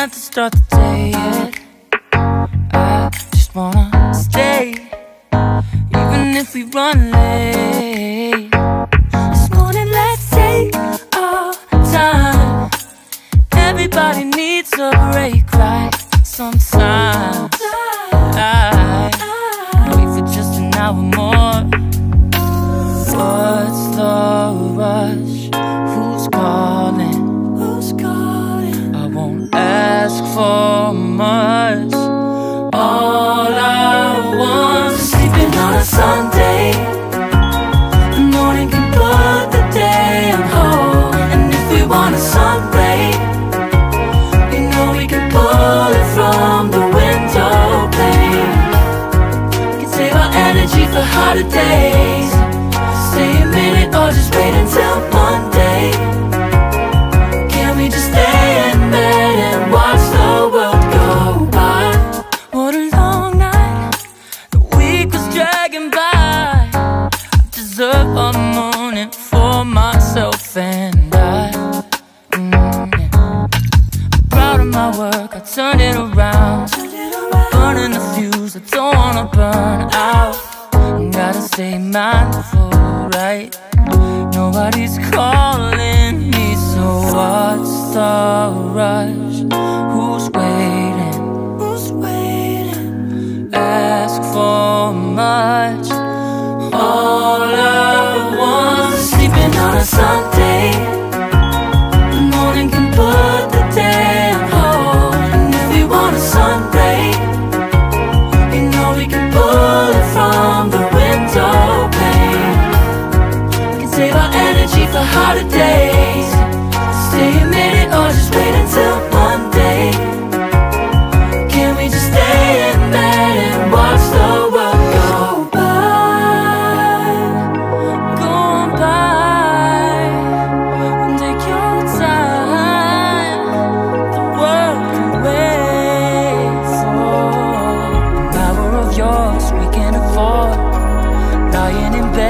have to start the day yet. I just wanna stay, even if we run late. This morning let's take our time. Everybody needs a break, right? Sometimes I wait for just an hour more. What's the rush? Who's calling? Who's calling? I won't ask for much. All I want is sleeping on a Sunday. The morning can put the day on hold. And if we want a sun ray, you know we can pull it from the window pane. We can save our energy for harder days. Stay a minute or just wait until Monday. Can we just stay in bed and watch the world go by? What a long night, the week was dragging by. I deserve a morning for myself and I. I'm proud of my work, I turned it around. Burning the fuse, I don't wanna burn out. Gotta stay mindful, right? Nobody's calling me, so what's the rush? Who's waiting? Who's waiting? Ask for much. All I want is sleeping on a Sunday. The morning can put the day on hold. And if we want a sun ray, you know we can pull it from the window pane. We can save our energy for harder days. Stay a minute or just wait until Monday. Can we just stay in bed and watch the world go by? Go on by and take your time. The world can wait for an hour of yours we can afford. Lying in bed